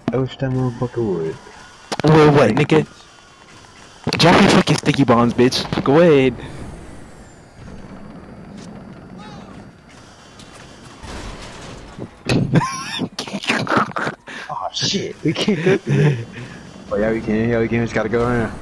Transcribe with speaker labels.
Speaker 1: I wish that motherfucker would.
Speaker 2: Wait, what, nigga? Drop your fucking sticky bombs, bitch. Go ahead.
Speaker 1: Oh shit, we can't go through it. Oh yeah, we can. Yeah, we can. Just gotta go around.